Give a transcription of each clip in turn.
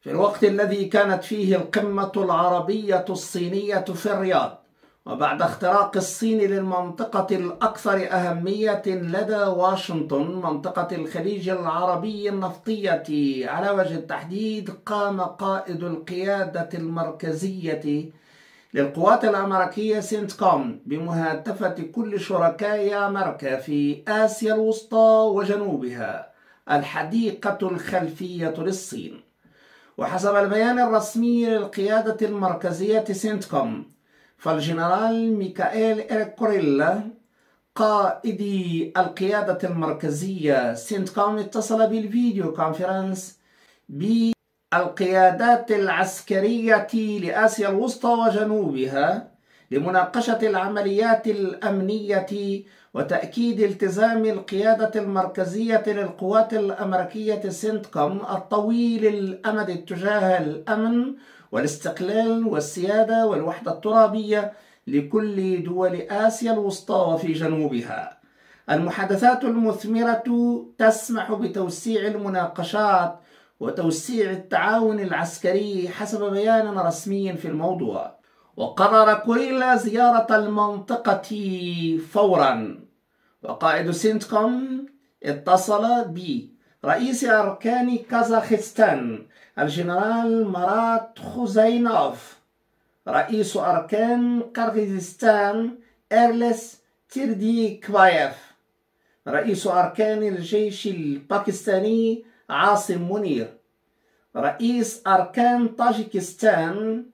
في الوقت الذي كانت فيه القمة العربية الصينية في الرياض، وبعد اختراق الصين للمنطقة الأكثر أهمية لدى واشنطن، منطقة الخليج العربي النفطية على وجه التحديد، قام قائد القيادة المركزية للقوات الأمريكية سنتكوم بمهاتفة كل شركاء أمريكا في آسيا الوسطى وجنوبها الحديقة الخلفية للصين. وحسب البيان الرسمي للقيادة المركزية سنتكوم، فالجنرال ميكائيل إريك كوريلا قائد القيادة المركزية سنتكوم اتصل بالفيديو كونفرنس بالقيادات العسكرية لآسيا الوسطى وجنوبها لمناقشة العمليات الأمنية وتأكيد التزام القيادة المركزية للقوات الأمريكية سنتكوم الطويل الأمد تجاه الأمن والاستقلال والسيادة والوحدة الترابية لكل دول آسيا الوسطى وفي جنوبها. المحادثات المثمرة تسمح بتوسيع المناقشات وتوسيع التعاون العسكري حسب بيان رسمي في الموضوع. وقرر كوريلا زيارة المنطقة فورا، وقائد سنتكوم اتصل برئيس أركان كازاخستان الجنرال مرات خوزاينوف، رئيس أركان قرغيزستان إيرلس تيرديكبايف، رئيس أركان الجيش الباكستاني عاصم منير، رئيس أركان طاجيكستان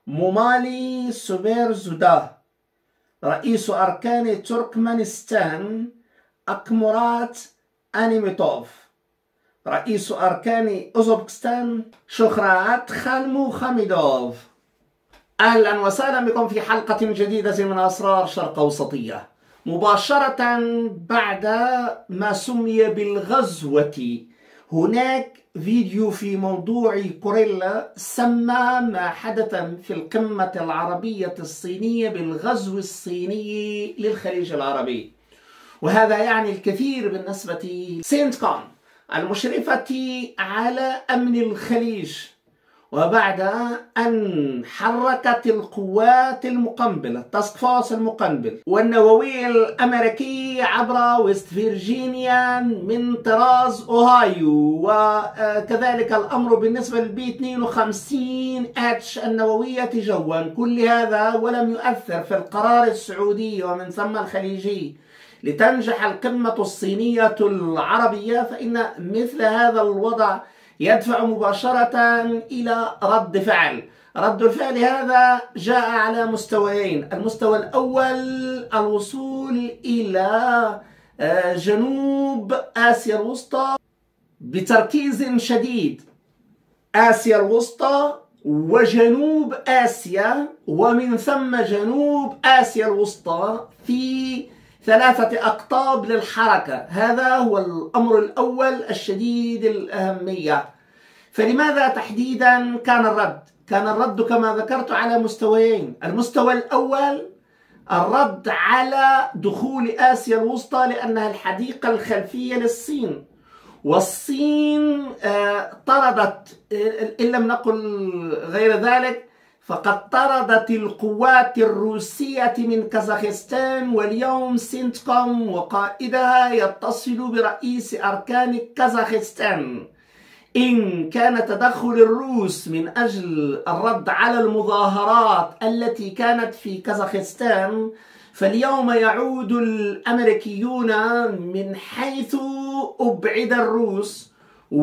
مومالي سوبير زودا، رئيس أركان تركمانستان أكمورات أنيميتوف، رئيس أركان أوزبكستان شخرات خالمو خاميدوف. أهلا وسهلا بكم في حلقة جديدة من أسرار شرق أوسطية. مباشرة بعد ما سمي بالغزوة، هناك فيديو في موضوع كوريلا سمى ما حدث في القمة العربية الصينية بالغزو الصيني للخليج العربي، وهذا يعني الكثير بالنسبة لسنتكوم المشرفة على أمن الخليج. وبعد أن حركت القوات المقنبلة التاسك فورس المقنبل والنووي الأمريكي عبر ويست فيرجينيا من طراز أوهايو، وكذلك الأمر بالنسبة للبي 52 اتش النووية جوا، كل هذا ولم يؤثر في القرار السعودي ومن ثم الخليجي لتنجح القمة الصينية العربية، فإن مثل هذا الوضع يدفع مباشرة إلى رد فعل. رد الفعل هذا جاء على مستويين. المستوى الأول الوصول إلى جنوب آسيا الوسطى بتركيز شديد، آسيا الوسطى وجنوب آسيا، ومن ثم جنوب آسيا الوسطى في 3 أقطاب للحركة. هذا هو الأمر الأول الشديد الأهمية. فلماذا تحديدا كان الرد؟ كان الرد كما ذكرت على مستويين. المستوى الأول الرد على دخول آسيا الوسطى لأنها الحديقة الخلفية للصين، والصين طردت، إن لم نقل غير ذلك فقد طردت القوات الروسية من كازاخستان، واليوم سنتكوم وقائدها يتصل برئيس أركان كازاخستان. إن كان تدخل الروس من أجل الرد على المظاهرات التي كانت في كازاخستان، فاليوم يعود الأمريكيون من حيث أبعد الروس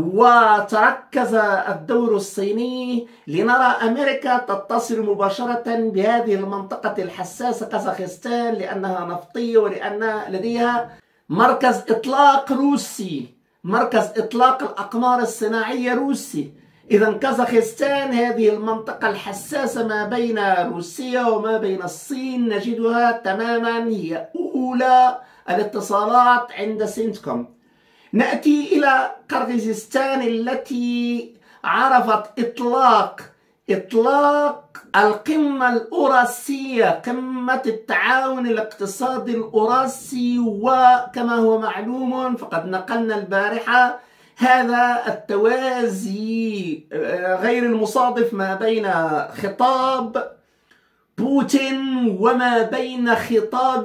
وتركز الدور الصيني، لنرى أمريكا تتصل مباشرة بهذه المنطقة الحساسة كازاخستان لأنها نفطية ولأن لديها مركز إطلاق روسي، مركز إطلاق الأقمار الصناعية روسي. إذا كازاخستان هذه المنطقة الحساسة ما بين روسيا وما بين الصين نجدها تماما هي أولى الاتصالات عند سنتكوم. نأتي إلى قرغيزستان التي عرفت إطلاق القمة الأوراسية، قمة التعاون الاقتصادي الأوراسي. وكما هو معلوم فقد نقلنا البارحة هذا التوازي غير المصادف ما بين خطاب بوتين وما بين خطاب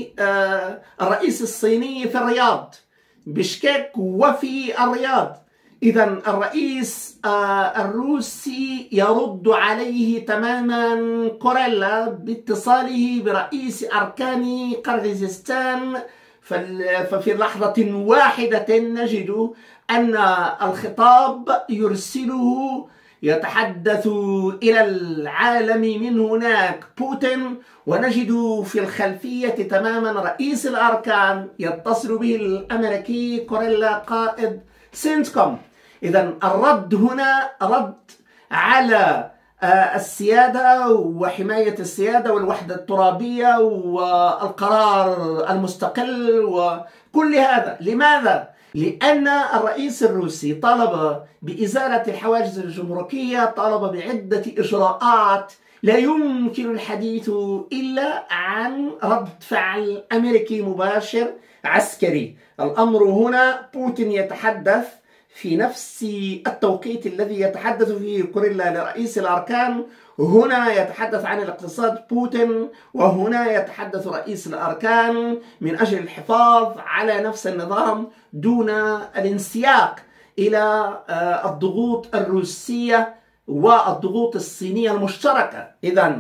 الرئيس الصيني في الرياض، بشكك وفي الرياض. إذا الرئيس الروسي يرد عليه تماما كوريلا باتصاله برئيس أركان قرغيزستان، ففي لحظة واحدة نجد أن الخطاب يرسله يتحدث إلى العالم من هناك بوتين، ونجد في الخلفية تماما رئيس الأركان يتصل به الأمريكي كوريلا قائد سينتكوم. إذا الرد هنا رد على السيادة وحماية السيادة والوحدة الترابية والقرار المستقل وكل هذا. لماذا؟ لأن الرئيس الروسي طالب بإزالة الحواجز الجمركية، طالب بعدة إجراءات، لا يمكن الحديث إلا عن رد فعل أمريكي مباشر عسكري. الأمر هنا بوتين يتحدث في نفس التوقيت الذي يتحدث فيه كوريلا لرئيس الأركان، هنا يتحدث عن الاقتصاد بوتين، وهنا يتحدث رئيس الأركان من أجل الحفاظ على نفس النظام دون الانسياق إلى الضغوط الروسية والضغوط الصينية المشتركة. إذن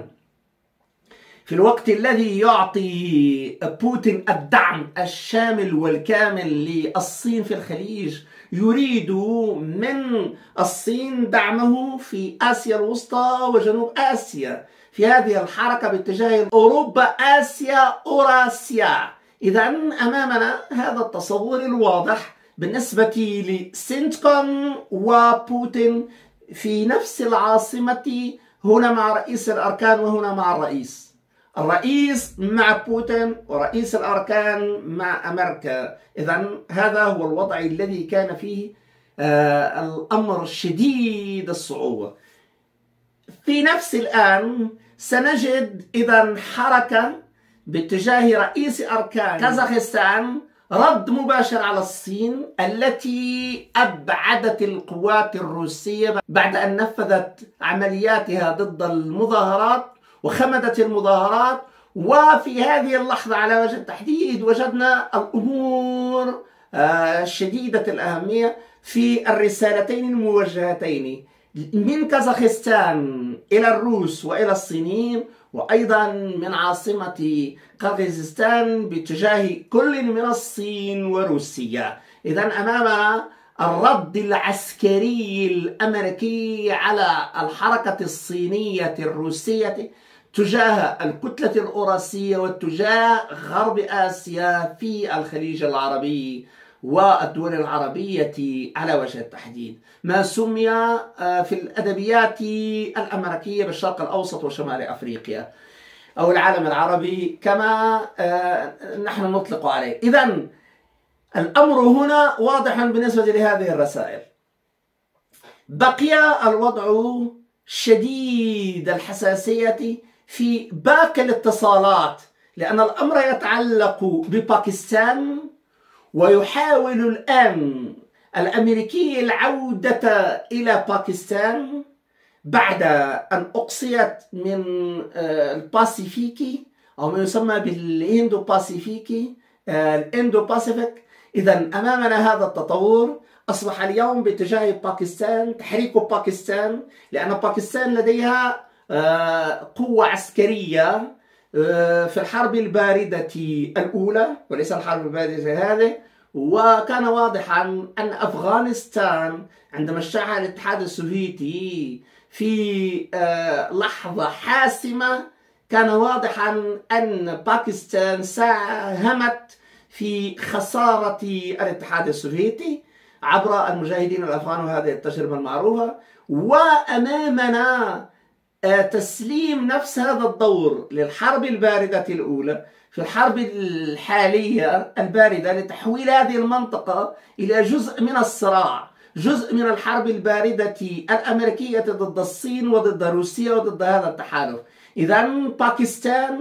في الوقت الذي يعطي بوتين الدعم الشامل والكامل للصين في الخليج، يريد من الصين دعمه في آسيا الوسطى وجنوب آسيا في هذه الحركة باتجاه أوروبا آسيا أوراسيا. إذن أمامنا هذا التصور الواضح بالنسبة لسينتكوم وبوتين في نفس العاصمة، هنا مع رئيس الأركان وهنا مع الرئيس مع بوتين ورئيس الأركان مع أمريكا. إذن هذا هو الوضع الذي كان فيه الأمر شديد الصعوبة. في نفس الآن سنجد إذن حركة باتجاه رئيس أركان كازاخستان، رد مباشر على الصين التي أبعدت القوات الروسية بعد أن نفذت عملياتها ضد المظاهرات وخمدت المظاهرات. وفي هذه اللحظة على وجه التحديد وجدنا الأمور شديدة الأهمية في الرسالتين الموجهتين من كازاخستان إلى الروس وإلى الصينيين، وأيضا من عاصمة قرغيزستان باتجاه كل من الصين وروسيا. إذن أمامنا الرد العسكري الأمريكي على الحركة الصينية الروسية تجاه الكتلة الأوراسية وتجاه غرب آسيا في الخليج العربي والدول العربية على وجه التحديد، ما سمي في الأدبيات الأمريكية بالشرق الأوسط وشمال أفريقيا أو العالم العربي كما نحن نطلق عليه. إذن الأمر هنا واضح بالنسبة لهذه الرسائل. بقي الوضع شديد الحساسية في باقي الاتصالات، لأن الأمر يتعلق بباكستان، ويحاول الآن الأمريكي العودة إلى باكستان بعد أن أقصيت من الباسيفيكي أو ما يسمى بالإندو باسيفيكي الإندو باسيفيك. إذا أمامنا هذا التطور أصبح اليوم باتجاه باكستان، تحريك باكستان، لأن باكستان لديها قوة عسكرية في الحرب الباردة الأولى وليس الحرب الباردة هذه. وكان واضحا أن أفغانستان عندما اشتعل الاتحاد السوفيتي في لحظة حاسمة، كان واضحا أن باكستان ساهمت في خسارة الاتحاد السوفيتي عبر المجاهدين الأفغان، وهذه التجربة المعروفة. وأمامنا تسليم نفس هذا الدور للحرب الباردة الأولى في الحرب الحالية الباردة لتحويل هذه المنطقة إلى جزء من الصراع، جزء من الحرب الباردة الأمريكية ضد الصين وضد روسيا وضد هذا التحالف. إذن باكستان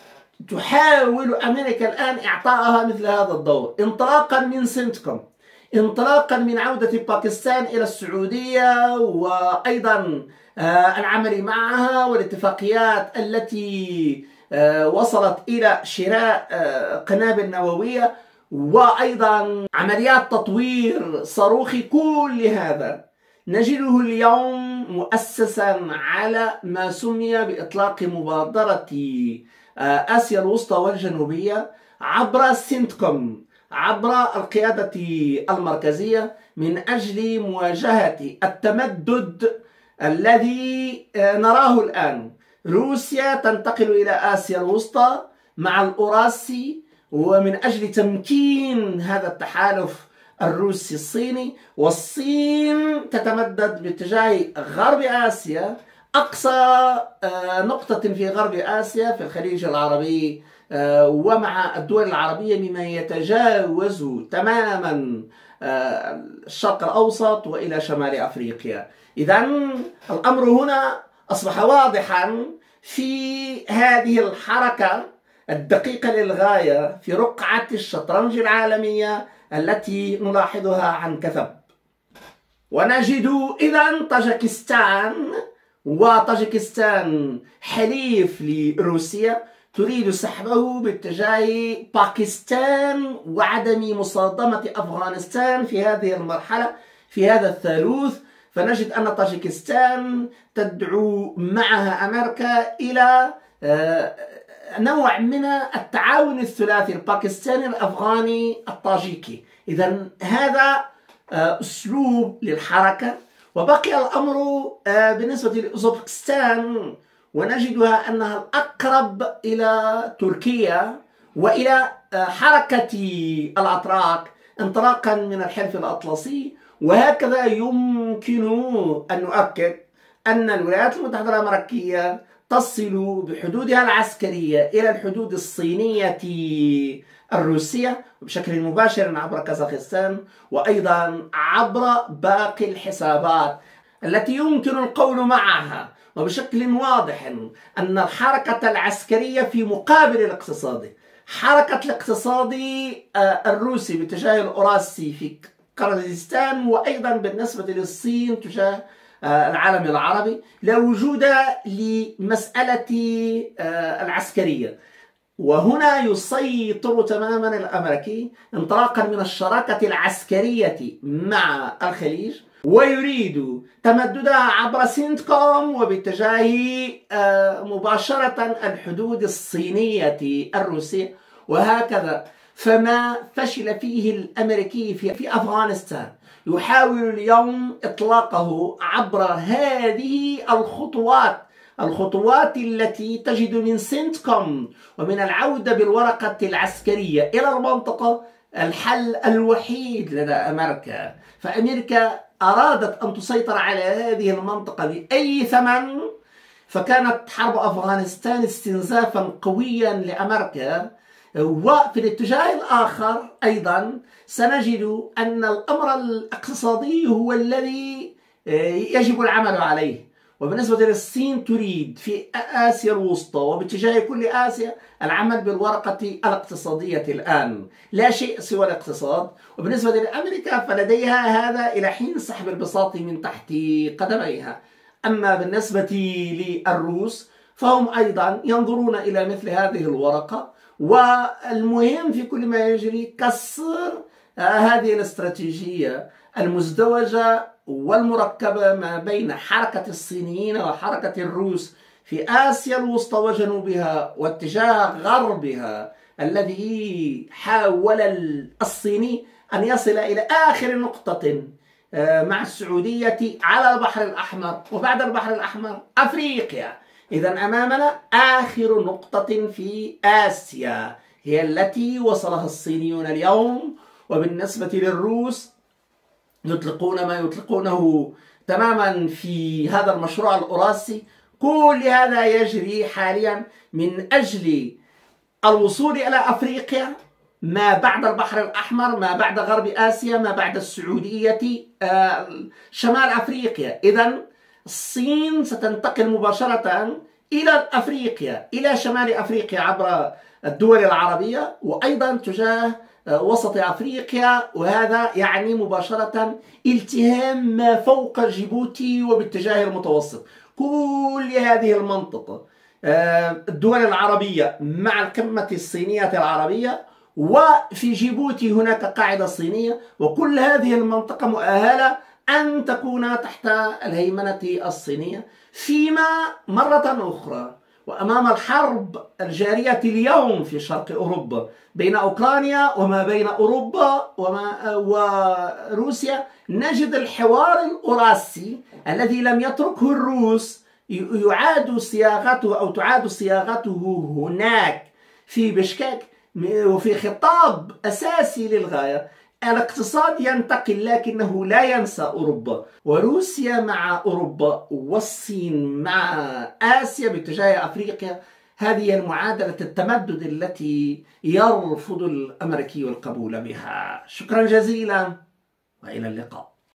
تحاول أمريكا الآن إعطائها مثل هذا الدور، انطلاقا من سينتكوم، انطلاقا من عودة باكستان إلى السعودية، وأيضا العمل معها والاتفاقيات التي وصلت إلى شراء قنابل نووية، وأيضا عمليات تطوير صاروخي. كل هذا نجده اليوم مؤسسا على ما سمي بإطلاق مبادرة آسيا الوسطى والجنوبية عبر سنتكوم، عبر القيادة المركزية، من أجل مواجهة التمدد الذي نراه الآن. روسيا تنتقل إلى آسيا الوسطى مع الأوراسي، ومن أجل تمكين هذا التحالف الروسي الصيني، والصين تتمدد باتجاه غرب آسيا، أقصى نقطة في غرب آسيا في الخليج العربي ومع الدول العربية، مما يتجاوز تماما الشرق الأوسط وإلى شمال أفريقيا. إذن الأمر هنا أصبح واضحا في هذه الحركة الدقيقة للغاية في رقعة الشطرنج العالمية التي نلاحظها عن كثب. ونجد إذن طاجكستان حليف لروسيا تريد سحبه باتجاه باكستان وعدم مصادمة أفغانستان في هذه المرحلة، في هذا الثالوث. فنجد أن طاجكستان تدعو معها أمريكا إلى نوع من التعاون الثلاثي الباكستاني الأفغاني الطاجيكي. إذن هذا أسلوب للحركة. وبقي الأمر بالنسبة لأوزبكستان، ونجدها أنها الأقرب إلى تركيا وإلى حركة الأتراك انطلاقا من الحلف الأطلسي. وهكذا يمكن أن نؤكد أن الولايات المتحدة الأمريكية تصل بحدودها العسكرية إلى الحدود الصينية الروسية بشكل مباشر عبر كازاخستان، وأيضا عبر باقي الحسابات التي يمكن القول معها وبشكل واضح أن الحركة العسكرية في مقابل الاقتصادي. حركة الاقتصادي الروسي باتجاه الأوراسي في قرغيزستان، وأيضا بالنسبة للصين تجاه العالم العربي، لا وجود لمسألة العسكرية. وهنا يسيطر تماما الأمريكي انطلاقا من الشراكة العسكرية مع الخليج، ويريد تمددها عبر سنتكوم وباتجاه مباشرة الحدود الصينية الروسية. وهكذا فما فشل فيه الأمريكي في أفغانستان يحاول اليوم إطلاقه عبر هذه الخطوات التي تجد من سنتكوم ومن العودة بالورقة العسكرية إلى المنطقة الحل الوحيد لدى أمريكا. فأمريكا أرادت أن تسيطر على هذه المنطقة بأي ثمن، فكانت حرب أفغانستان استنزافا قويا لأمريكا. وفي الاتجاه الآخر أيضا سنجد أن الأمر الاقتصادي هو الذي يجب العمل عليه. وبالنسبة للصين تريد في آسيا الوسطى وباتجاه كل آسيا العمل بالورقة الاقتصادية الآن، لا شيء سوى الاقتصاد. وبالنسبة لأمريكا فلديها هذا إلى حين سحب البساط من تحت قدميها. أما بالنسبة للروس فهم أيضا ينظرون إلى مثل هذه الورقة، والمهم في كل ما يجري كسر هذه الاستراتيجية المزدوجة والمركبة ما بين حركة الصينيين وحركة الروس في آسيا الوسطى وجنوبها واتجاه غربها، الذي حاول الصيني أن يصل إلى آخر نقطة مع السعودية على البحر الأحمر، وبعد البحر الأحمر أفريقيا. إذن أمامنا آخر نقطة في آسيا هي التي وصلها الصينيون اليوم. وبالنسبة للروس يطلقون ما يطلقونه تماما في هذا المشروع الأوراسي. كل هذا يجري حاليا من أجل الوصول إلى أفريقيا، ما بعد البحر الأحمر، ما بعد غرب آسيا، ما بعد السعودية، شمال أفريقيا. إذن الصين ستنتقل مباشرة إلى أفريقيا، إلى شمال أفريقيا عبر الدول العربية، وأيضا تجاه وسط أفريقيا، وهذا يعني مباشرة التهام ما فوق جيبوتي وباتجاه المتوسط. كل هذه المنطقة، الدول العربية مع القمة الصينية العربية، وفي جيبوتي هناك قاعدة صينية، وكل هذه المنطقة مؤهلة أن تكون تحت الهيمنة الصينية. فيما مرة أخرى وأمام الحرب الجارية اليوم في شرق أوروبا بين أوكرانيا وما بين أوروبا وروسيا، نجد الحوار الأوراسي الذي لم يتركه الروس يعاد صياغته أو تعاد صياغته هناك في بشكك، وفي خطاب أساسي للغاية. الاقتصاد ينتقل لكنه لا ينسى أوروبا، وروسيا مع أوروبا، والصين مع آسيا باتجاه أفريقيا. هذه المعادلة التمدد التي يرفض الأمريكي القبول بها. شكرا جزيلا وإلى اللقاء.